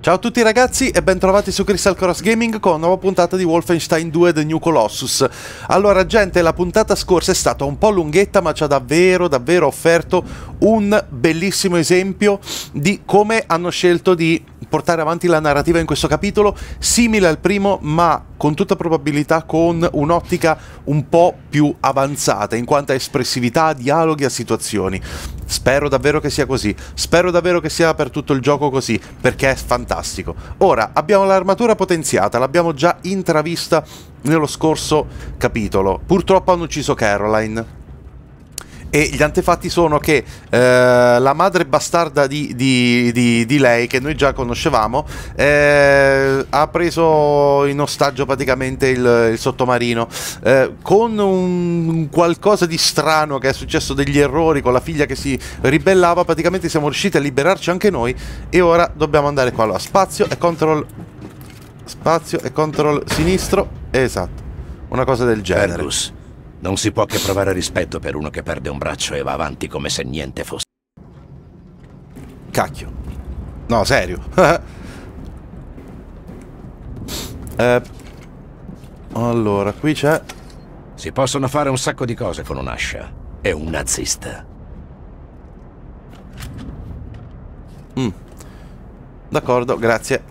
Ciao a tutti ragazzi e bentrovati su Crystal Cross Gaming con una nuova puntata di Wolfenstein 2 The New Colossus. Allora gente, la puntata scorsa è stata un po' lunghetta ma ci ha davvero offerto un bellissimo esempio di come hanno scelto di portare avanti la narrativa in questo capitolo, simile al primo ma con tutta probabilità con un'ottica un po' più avanzata in quanto a espressività, dialoghi, a situazioni. Spero davvero che sia così, spero davvero che sia per tutto il gioco così, perché è fantastico. Ora, abbiamo l'armatura potenziata, l'abbiamo già intravista nello scorso capitolo. Purtroppo hanno ucciso Caroline. E gli antefatti sono che la madre bastarda di lei, che noi già conoscevamo, ha preso in ostaggio praticamente il sottomarino. Con un qualcosa di strano che è successo, degli errori con la figlia che si ribellava, praticamente siamo riusciti a liberarci anche noi. E ora dobbiamo andare qua. Allora, spazio e control sinistro. Esatto, una cosa del genere. Fergus, non si può che provare rispetto per uno che perde un braccio e va avanti come se niente fosse. Cacchio. No, serio. Allora, qui c'è... Si possono fare un sacco di cose con un'ascia. È un nazista. D'accordo, grazie.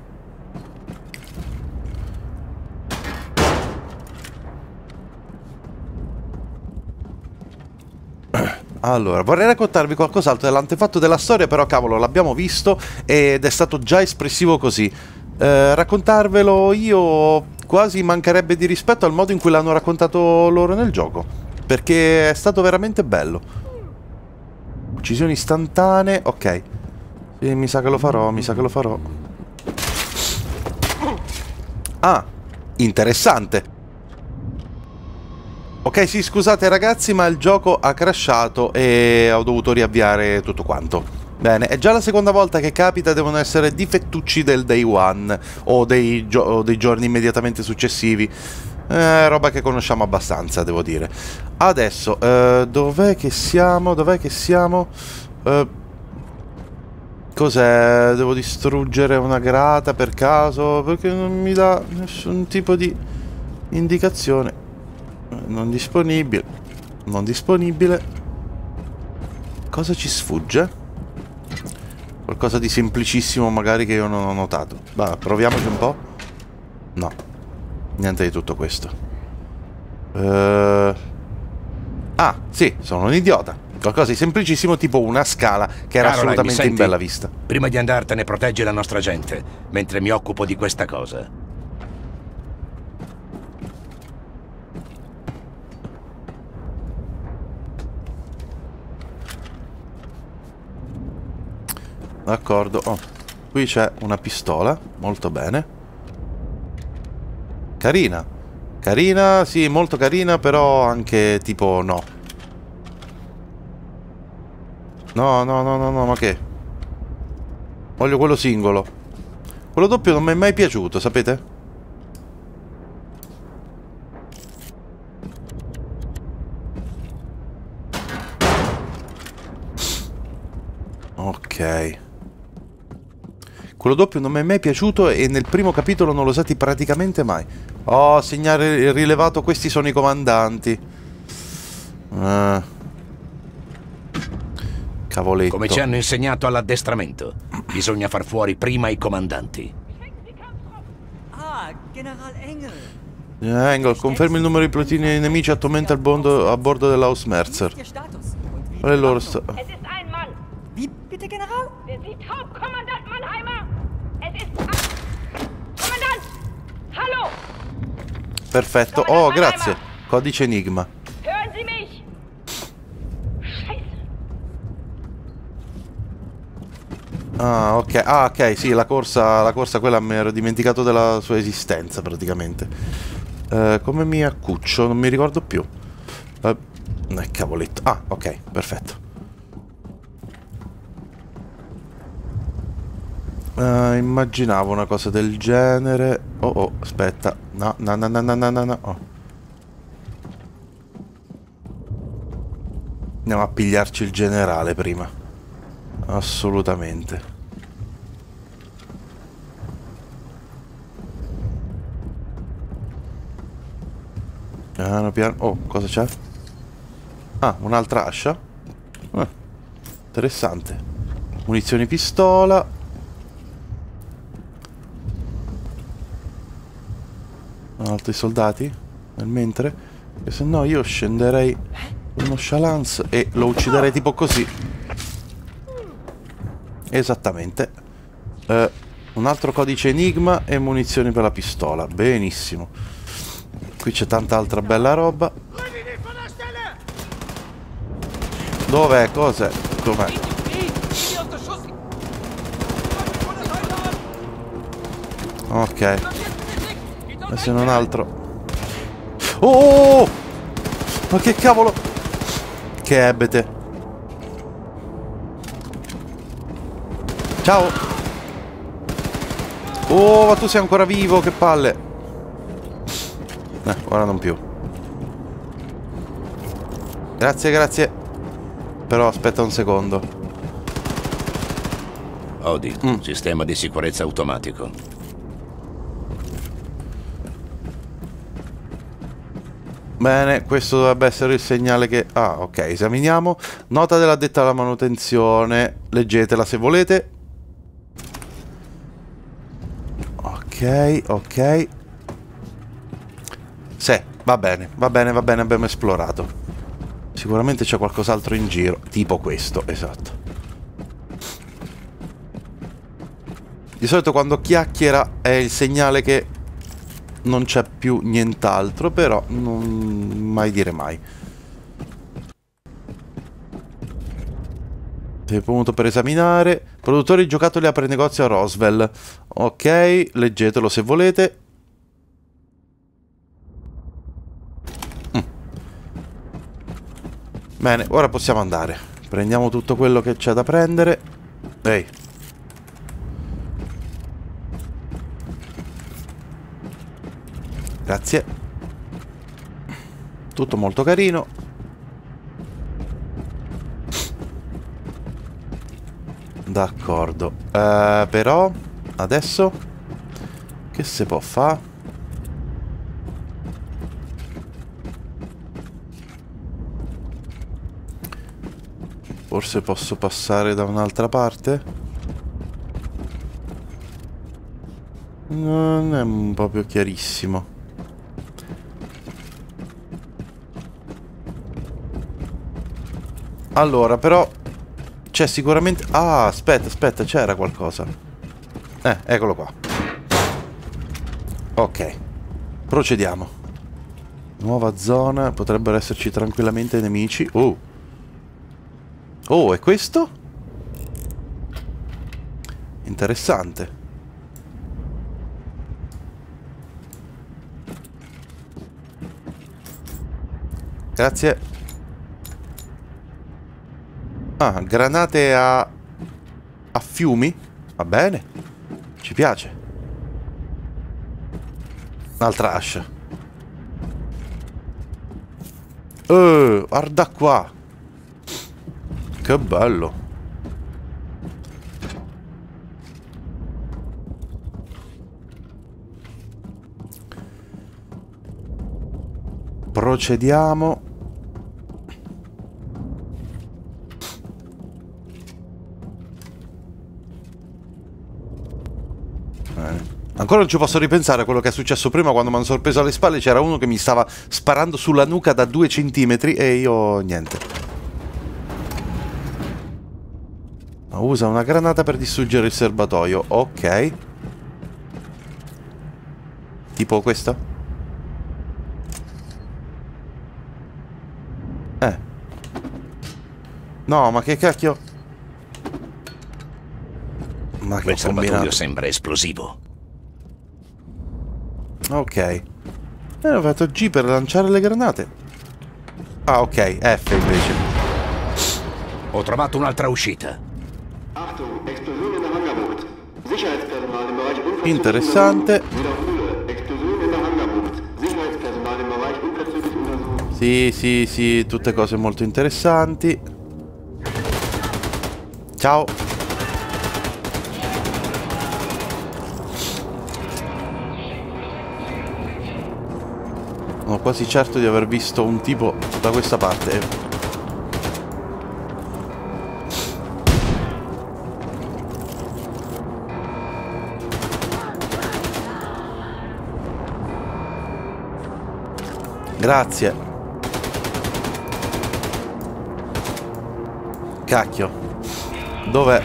Allora, vorrei raccontarvi qualcos'altro dell'antefatto della storia, però cavolo, l'abbiamo visto ed è stato già espressivo così. Raccontarvelo io quasi mancherebbe di rispetto al modo in cui l'hanno raccontato loro nel gioco, perché è stato veramente bello. Uccisioni istantanee, ok. Sì, mi sa che lo farò, mi sa che lo farò. Ah, interessante. Ok, sì, scusate ragazzi, ma il gioco ha crashato e ho dovuto riavviare tutto quanto. Bene, è già la seconda volta che capita, devono essere difettucci del day one o dei giorni immediatamente successivi. Roba che conosciamo abbastanza, devo dire. Adesso, dov'è che siamo? Dov'è che siamo? Cos'è? Devo distruggere una grata per caso? Perché non mi dà nessun tipo di indicazione. Non disponibile. Non disponibile. Cosa ci sfugge? Qualcosa di semplicissimo magari che io non ho notato. Va, proviamoci un po'. No. Niente di tutto questo. Ah, sì, sono un idiota. Qualcosa di semplicissimo tipo una scala che era Caroline, assolutamente in bella vista. Prima di andartene proteggi la nostra gente, mentre mi occupo di questa cosa. D'accordo. Oh, qui c'è una pistola. Molto bene. Carina. Carina, sì, molto carina, però anche tipo no. No, ma che? Voglio quello singolo. Quello doppio non mi è mai piaciuto, sapete? Ok. Quello doppio non mi è mai piaciuto e nel primo capitolo non l'ho usati praticamente mai. Oh, segnale rilevato, questi sono i comandanti. Cavoletto. Come ci hanno insegnato all'addestramento, bisogna far fuori prima i comandanti. Ah, General Engel. Engel, confermi il numero di plotini nemici attualmente a bordo dell'Hausmerzer. Qual è il loro Es ist ein Mann. Wie bitte, General? Sie Hauptkommandant Mannheimer. Es ist Kommandant. Hallo. Perfetto. Oh, grazie. Codice Enigma. Hören Sie mich. Scheiße. Ah, ok. Ah, ok, sì, la corsa quella mi ero dimenticato della sua esistenza praticamente. Come mi accuccio? Non mi ricordo più. Cavoletto. Ah, ok, perfetto. Immaginavo una cosa del genere. Oh, aspetta. No. Oh. Andiamo a pigliarci il generale prima. Assolutamente. Piano piano. Oh, cosa c'è? Ah, un'altra ascia. Interessante. Munizioni pistola. Altri soldati? Nel mentre? Che se no io scenderei con uno Shalance e lo ucciderei tipo così. Esattamente. Un altro codice enigma e munizioni per la pistola. Benissimo. Qui c'è tanta altra bella roba. Dov'è? Cos'è? Com'è? Ok. Adesso non altro. Oh! Ma che cavolo! Che ebete. Ciao! Oh, ma tu sei ancora vivo, che palle! Ora non più. Grazie, grazie. Però aspetta un secondo. Odi, sistema di sicurezza automatico. Bene, questo dovrebbe essere il segnale che... Ah, ok, esaminiamo. Nota dell'addetta alla manutenzione. Leggetela se volete. Ok, ok. Sì, va bene, va bene, va bene, abbiamo esplorato. Sicuramente c'è qualcos'altro in giro. Tipo questo, esatto. Di solito quando chiacchiera è il segnale che non c'è più nient'altro, però non mai dire mai. Sei pronto per esaminare. Produttore di giocattoli apre negozio a Roswell. Ok, leggetelo se volete. Bene, ora possiamo andare. Prendiamo tutto quello che c'è da prendere. Ehi. Grazie. Tutto molto carino. D'accordo. Però adesso che si può fare? Forse posso passare da un'altra parte? Non è proprio chiarissimo. Allora, però c'è sicuramente... Ah, aspetta, c'era qualcosa. Eccolo qua. Ok. Procediamo. Nuova zona. Potrebbero esserci tranquillamente nemici. Oh, e questo? Interessante. Grazie. Ah, granate a fiumi? Va bene. Ci piace. Un'altra ascia. Guarda qua. Che bello. Procediamo. Ancora non ci posso ripensare a quello che è successo prima quando mi hanno sorpreso alle spalle. C'era uno che mi stava sparando sulla nuca da 2 centimetri e io niente. Usa una granata per distruggere il serbatoio. Ok. Tipo questo? No, ma che cacchio? Ma che Quel serbatoio combinato. sembra esplosivo. Ok. Ho fatto G per lanciare le granate. Ah, ok. F invece. Ho trovato un'altra uscita. Achtung, Explosion in der Hangarbucht. Sicherheitspersonal im Bereich unverzüglich. Interessante. Wiederhole, Explosion in der Hangarbucht. Sicherheitspersonal im Bereich unverzüglich untersuchen. Sì, tutte cose molto interessanti. Ciao. Sono quasi certo di aver visto un tipo da questa parte. Grazie. Cacchio. Dov'è?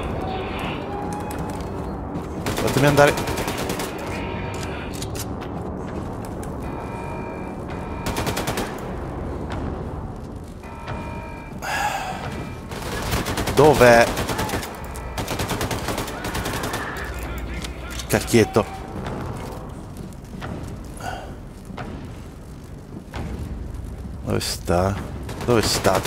Fatemi andare. Dov'è? Cacchietto. Dove sta? Dove state?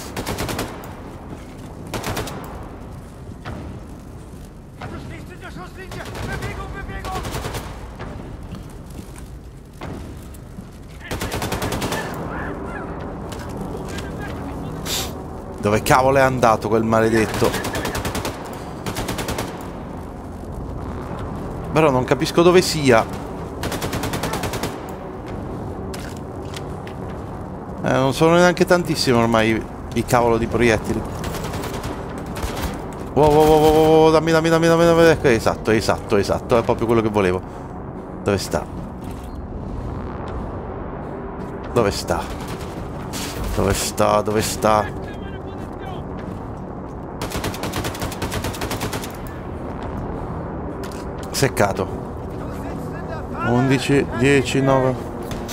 Dove cavolo è andato quel maledetto? Però non capisco dove sia. Non sono neanche tantissimi ormai i cavolo di proiettili. Wow, dammi. Esatto, è proprio quello che volevo. Dove sta? Dove sta? Dove sta? Dove sta? Seccato. 11, 10, 9.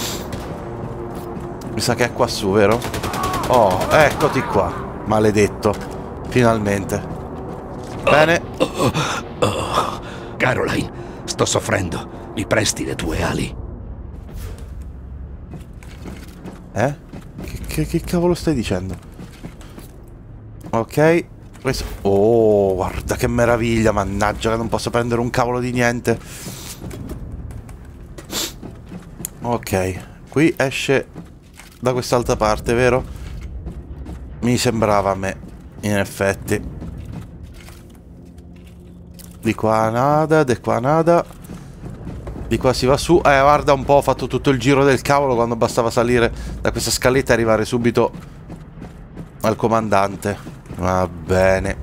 Mi sa che è qua su, vero? Oh, eccoti qua. Maledetto. Finalmente. Bene. Caroline, sto soffrendo. Mi presti le tue ali? Che cavolo stai dicendo? Ok. Questo... Oh, guarda che meraviglia. Mannaggia che non posso prendere un cavolo di niente. Ok. Qui esce da quest'altra parte, vero? Mi sembrava a me. In effetti. Di qua nada, di qua nada. Di qua si va su. Guarda un po', ho fatto tutto il giro del cavolo quando bastava salire da questa scaletta e arrivare subito al comandante. Va bene.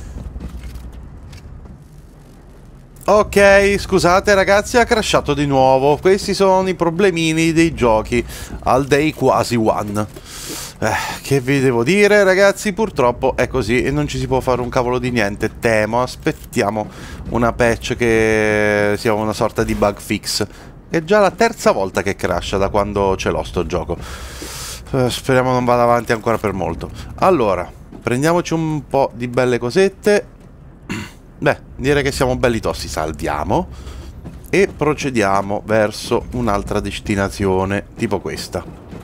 Ok, scusate ragazzi, ha crashato di nuovo. Questi sono i problemini dei giochi al day quasi one. Che vi devo dire ragazzi, purtroppo è così e non ci si può fare un cavolo di niente. Temo, aspettiamo una patch che sia una sorta di bug fix. È già la terza volta che crasha da quando ce l'ho sto gioco. Speriamo non vada avanti ancora per molto. Allora, prendiamoci un po' di belle cosette. Beh, direi che siamo belli tossi. Salviamo e procediamo verso un'altra destinazione, tipo questa.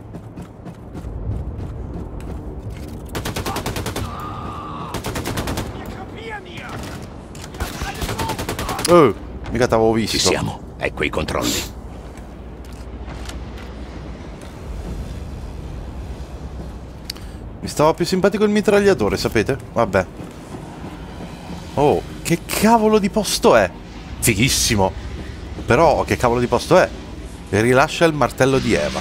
Mica t'avevo visto. Ci siamo, ecco i controlli. Mi stava più simpatico il mitragliatore, sapete? Vabbè. Oh, che cavolo di posto è? Fighissimo. Però che cavolo di posto è? E rilascia il martello di Eva.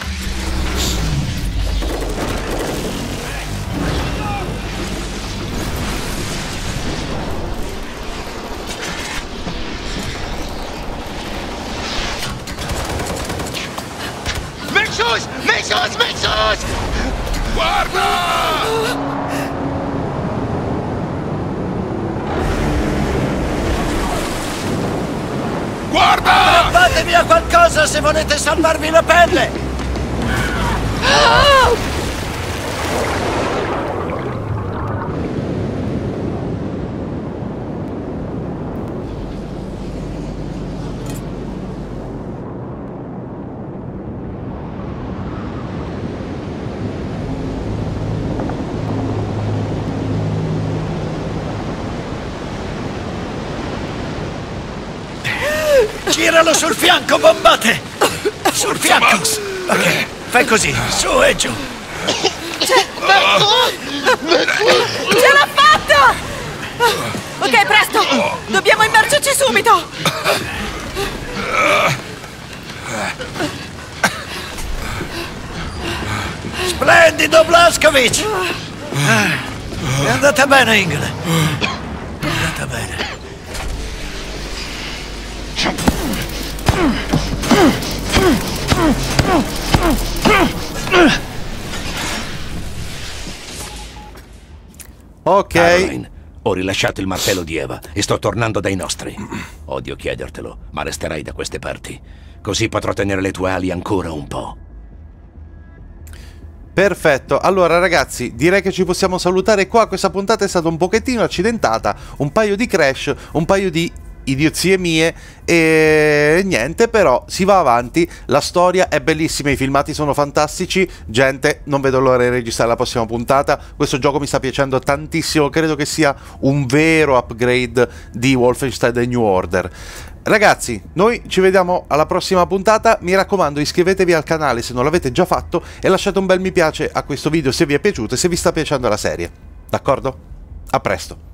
Mexos! Guarda! Guarda! Aggrappatevi a qualcosa se volete salvarvi la pelle! Giralo sul fianco, bombate! Sul fianco! Ok, fai così, su e giù! Ce l'ha fatta! Ok, presto! Dobbiamo immergerci subito! Splendido, Blazkowicz! È andata bene, Engel. È andata bene. Ok. Caroline, ho rilasciato il martello di Eva e sto tornando dai nostri. Odio chiedertelo, ma resterai da queste parti. Così potrò tenere le tue ali ancora un po'. Perfetto, allora ragazzi, direi che ci possiamo salutare qua. Questa puntata è stata un pochettino accidentata, un paio di crash, un paio di idiozie mie e niente, però si va avanti, la storia è bellissima, i filmati sono fantastici, gente, non vedo l'ora di registrare la prossima puntata. Questo gioco mi sta piacendo tantissimo, credo che sia un vero upgrade di Wolfenstein The New Order. Ragazzi, noi ci vediamo alla prossima puntata, mi raccomando iscrivetevi al canale se non l'avete già fatto e lasciate un bel mi piace a questo video se vi è piaciuto e se vi sta piacendo la serie, d'accordo? A presto!